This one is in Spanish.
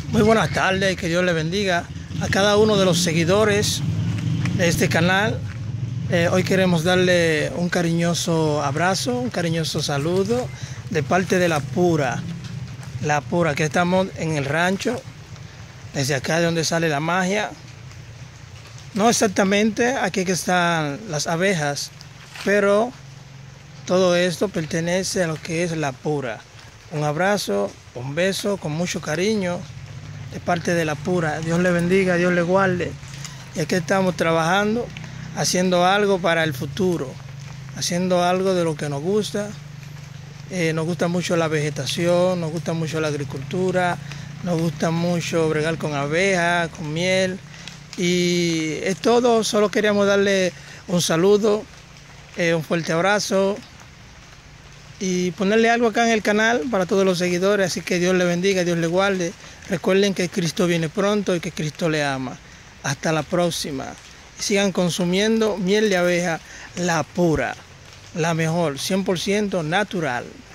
Muy buenas tardes, que Dios le bendiga a cada uno de los seguidores de este canal. Hoy queremos darle un cariñoso abrazo, un cariñoso saludo de parte de La Pura, que estamos en el rancho, desde acá de donde sale la magia. No exactamente aquí que están las abejas, pero todo esto pertenece a lo que es La Pura. Un abrazo, un beso con mucho cariño de parte de La Pura. Dios le bendiga, Dios le guarde. Y aquí estamos trabajando, haciendo algo para el futuro, haciendo algo de lo que nos gusta. Nos gusta mucho la vegetación, nos gusta mucho la agricultura, nos gusta mucho bregar con abejas, con miel. Y es todo, solo queríamos darle un saludo, un fuerte abrazo y ponerle algo acá en el canal para todos los seguidores. Así que Dios le bendiga, Dios le guarde. Recuerden que Cristo viene pronto y que Cristo le ama. Hasta la próxima. Sigan consumiendo miel de abeja La Pura, la mejor, 100% natural.